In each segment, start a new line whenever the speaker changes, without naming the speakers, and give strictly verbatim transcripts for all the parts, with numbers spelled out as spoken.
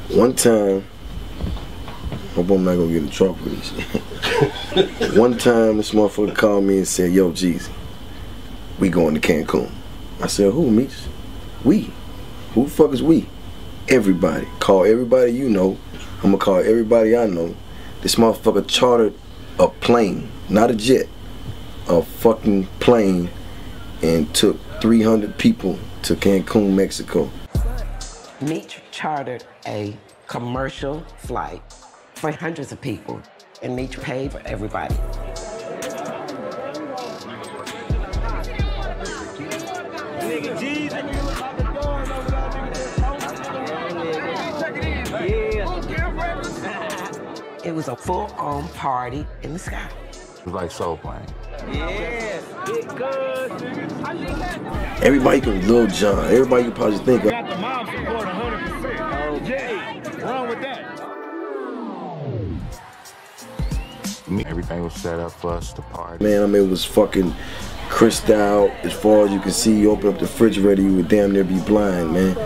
One time, hope I'm not gonna get in trouble for this shit. One time, this motherfucker called me and said, "Yo, Jeezy, we going to Cancun." I said, "Who, Meech?" "We." "Who the fuck is we?" "Everybody." "Call everybody you know. I'm gonna call everybody I know." This motherfucker chartered a plane, not a jet, a fucking plane, and took three hundred people to Cancun, Mexico.
Meech chartered a commercial flight for hundreds of people, and Meech paid for everybody. It was a full-on party in the sky.
It was like soul playing.
Yeah, it good.
Everybody can Lil Jon. Everybody you probably think of.
Got the mom support one hundred percent. Oh, Jay, wrong with that.
Everything was set up for us to party.
Man, I mean, it was fucking crystal out. As far as you can see, you open up the refrigerator, you would damn near be blind, man.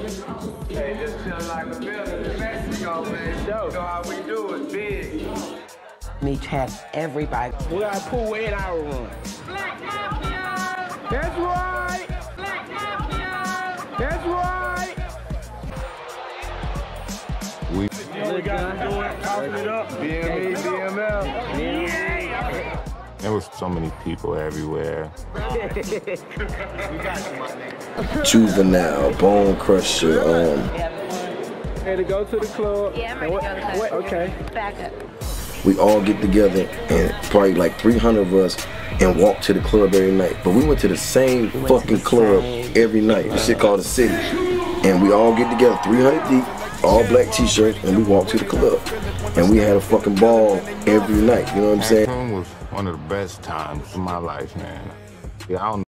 Meech had everybody.
We got a pool in our room. That's right. That's right.
We,
We got to do it, talking it up. B M F, B M F. Yeah.
there was so many people everywhere.
Juvenile, Bone Crusher, um.
Ready to go to the club?
Yeah, I'm ready to go to the club.
What? Okay.
Back up.
We all get together, and probably like three hundred of us, and walk to the club every night. But we went to the same
We
fucking
the
club
same.
every night. This shit called the City. And we all get together, three hundred deep, all black t-shirts, and we walk to the club. And we had a fucking ball every night, you know what I'm saying?
Cancun was one of the best times of my life, man. Yeah, I don't